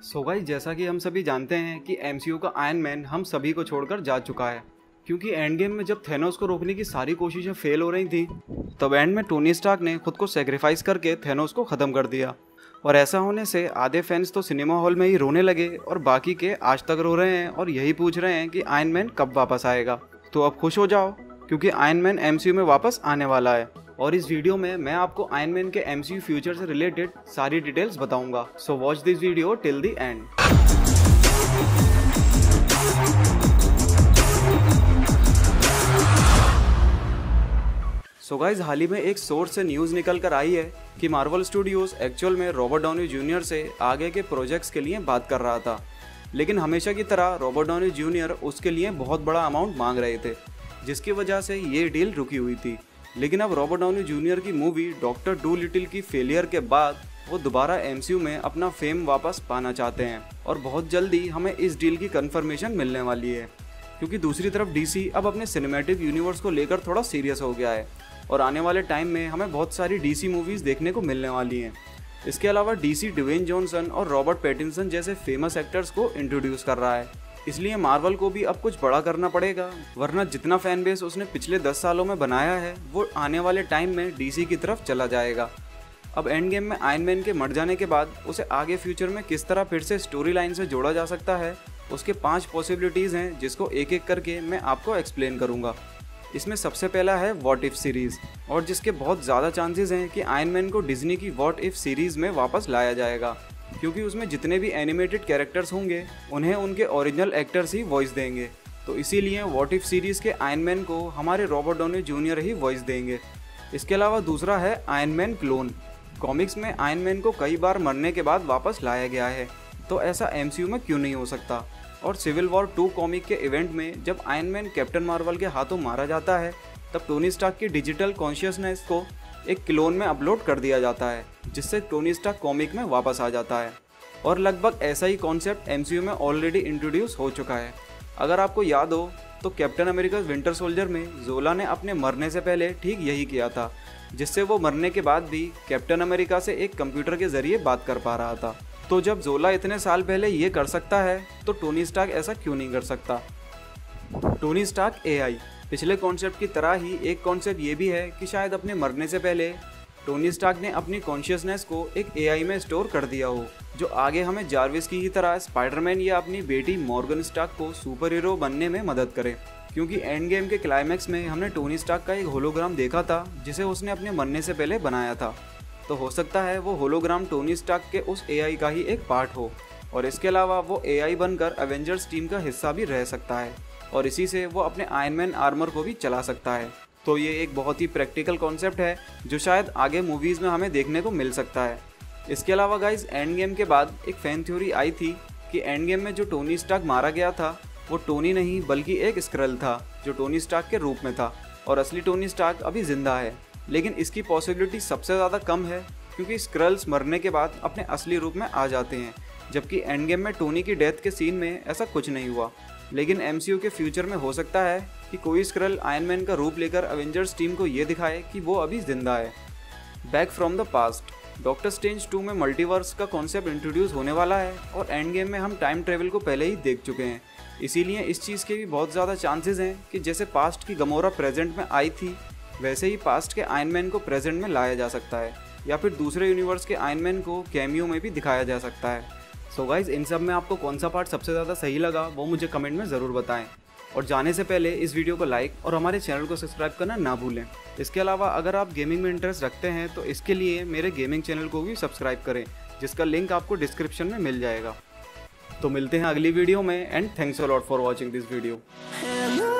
So guys, जैसा कि हम सभी जानते हैं कि एमसीयू का आयरन मैन हम सभी को छोड़कर जा चुका है, क्योंकि एंड गेम में जब थेनोस को रोकने की सारी कोशिशें फेल हो रही थी, तब एंड में टोनी स्टार्क ने खुद को सेक्रीफाइस करके थेनोस को ख़त्म कर दिया। और ऐसा होने से आधे फैंस तो सिनेमा हॉल में ही रोने लगे और बाकी के आज तक रो रहे हैं और यही पूछ रहे हैं कि आयरन मैन कब वापस आएगा। तो अब खुश हो जाओ, क्योंकि आयरन मैन एमसीयू में वापस आने वाला है। और इस वीडियो में मैं आपको आयरन मैन के एमसीयू फ्यूचर से रिलेटेड सारी डिटेल्स बताऊंगा। So watch this video till the end. So guys, हाल ही में एक सोर्स से न्यूज़ निकल कर आई है कि मार्वल स्टूडियोज एक्चुअल में रॉबर्ट डाउनी जूनियर से आगे के प्रोजेक्ट्स के लिए बात कर रहा था, लेकिन हमेशा की तरह रॉबर्ट डाउनी जूनियर उसके लिए बहुत बड़ा अमाउंट मांग रहे थे, जिसकी वजह से ये डील रुकी हुई थी। लेकिन अब रॉबर्ट डाउनी जूनियर की मूवी डॉक्टर डूलिटिल की फेलियर के बाद वो दोबारा एमसीयू में अपना फेम वापस पाना चाहते हैं और बहुत जल्दी हमें इस डील की कंफर्मेशन मिलने वाली है, क्योंकि दूसरी तरफ डीसी अब अपने सिनेमैटिक यूनिवर्स को लेकर थोड़ा सीरियस हो गया है और आने वाले टाइम में हमें बहुत सारी डीसी मूवीज़ देखने को मिलने वाली हैं। इसके अलावा डीसी ड्वेन जॉनसन और रॉबर्ट पैटिंसन जैसे फेमस एक्टर्स को इंट्रोड्यूस कर रहा है, इसलिए मार्वल को भी अब कुछ बड़ा करना पड़ेगा, वरना जितना फैन बेस उसने पिछले 10 सालों में बनाया है वो आने वाले टाइम में डीसी की तरफ चला जाएगा। अब एंड गेम में आयरन मैन के मर जाने के बाद उसे आगे फ्यूचर में किस तरह फिर से स्टोरी लाइन से जोड़ा जा सकता है, उसके 5 पॉसिबिलिटीज़ हैं, जिसको एक एक करके मैं आपको एक्सप्लेन करूँगा। इसमें सबसे पहला है व्हाट इफ सीरीज़, और जिसके बहुत ज़्यादा चांसेस हैं कि आयरन मैन को डिज्नी की व्हाट इफ सीरीज़ में वापस लाया जाएगा, क्योंकि उसमें जितने भी एनिमेटेड कैरेक्टर्स होंगे उन्हें उनके ओरिजिनल एक्टर्स ही वॉइस देंगे। तो इसीलिए व्हाट इफ सीरीज़ के आयरन मैन को हमारे रॉबर्ट डाउनी जूनियर ही वॉइस देंगे। इसके अलावा दूसरा है आयरन मैन क्लोन। कॉमिक्स में आयरन मैन को कई बार मरने के बाद वापस लाया गया है, तो ऐसा एमसीयू में क्यों नहीं हो सकता। और सिविल वॉर 2 कॉमिक के इवेंट में जब आयरन मैन कैप्टन मार्वल के हाथों मारा जाता है, तब टोनी स्टार्क की डिजिटल कॉन्शियसनेस को एक क्लोन में अपलोड कर दिया जाता है, जिससे टोनी स्टार्क कॉमिक में वापस आ जाता है। और लगभग ऐसा ही कॉन्सेप्ट एमसीयू में ऑलरेडी इंट्रोड्यूस हो चुका है। अगर आपको याद हो तो कैप्टन अमेरिका विंटर सोल्जर में जोला ने अपने मरने से पहले ठीक यही किया था, जिससे वो मरने के बाद भी कैप्टन अमेरिका से एक कंप्यूटर के जरिए बात कर पा रहा था। तो जब जोला इतने साल पहले ये कर सकता है, तो टोनी स्टार्क ऐसा क्यों नहीं कर सकता। टोनी स्टार्क एआई, पिछले कॉन्सेप्ट की तरह ही एक कॉन्सेप्ट ये भी है कि शायद अपने मरने से पहले टोनी स्टार्क ने अपनी कॉन्शियसनेस को एक एआई में स्टोर कर दिया हो, जो आगे हमें जार्विस की ही तरह स्पाइडरमैन या अपनी बेटी मॉर्गन स्टार्क को सुपर हीरो बनने में मदद करे। क्योंकि एंड गेम के क्लाइमैक्स में हमने टोनी स्टार्क का एक होलोग्राम देखा था, जिसे उसने अपने मरने से पहले बनाया था। तो हो सकता है वो होलोग्राम टोनी स्टार्क के उस एआई का ही एक पार्ट हो, और इसके अलावा वो एआई बनकर एवेंजर्स टीम का हिस्सा भी रह सकता है, और इसी से वो अपने आयरन मैन आर्मर को भी चला सकता है। तो ये एक बहुत ही प्रैक्टिकल कॉन्सेप्ट है, जो शायद आगे मूवीज़ में हमें देखने को मिल सकता है। इसके अलावा गाइज, एंड गेम के बाद एक फैन थ्योरी आई थी कि एंड गेम में जो टोनी स्टार्क मारा गया था वो टोनी नहीं बल्कि एक स्क्रल था, जो टोनी स्टार्क के रूप में था, और असली टोनी स्टार्क अभी जिंदा है। लेकिन इसकी पॉसिबिलिटी सबसे ज़्यादा कम है, क्योंकि स्क्रल्स मरने के बाद अपने असली रूप में आ जाते हैं, जबकि एंड गेम में टोनी की डेथ के सीन में ऐसा कुछ नहीं हुआ। लेकिन एमसीयू के फ्यूचर में हो सकता है कि कोई स्क्रल आयरन मैन का रूप लेकर एवेंजर्स टीम को ये दिखाए कि वो अभी जिंदा है। Back from the past, Doctor Strange 2 में मल्टीवर्स का कॉन्सेप्ट इंट्रोड्यूस होने वाला है, और एंड गेम में हम टाइम ट्रेवल को पहले ही देख चुके हैं। इसीलिए इस चीज़ के भी बहुत ज़्यादा चांसेस हैं कि जैसे पास्ट की गमोरा प्रेजेंट में आई थी, वैसे ही पास्ट के आयरन मैन को प्रेजेंट में लाया जा सकता है, या फिर दूसरे यूनिवर्स के आयरन मैन को कैमियो में भी दिखाया जा सकता है। सो गाइज, इन सब में आपको कौन सा पार्ट सबसे ज़्यादा सही लगा वो मुझे कमेंट में ज़रूर बताएं। और जाने से पहले इस वीडियो को लाइक और हमारे चैनल को सब्सक्राइब करना ना भूलें। इसके अलावा अगर आप गेमिंग में इंटरेस्ट रखते हैं तो इसके लिए मेरे गेमिंग चैनल को भी सब्सक्राइब करें, जिसका लिंक आपको डिस्क्रिप्शन में मिल जाएगा। तो मिलते हैं अगली वीडियो में, and thanks a lot for watching this video.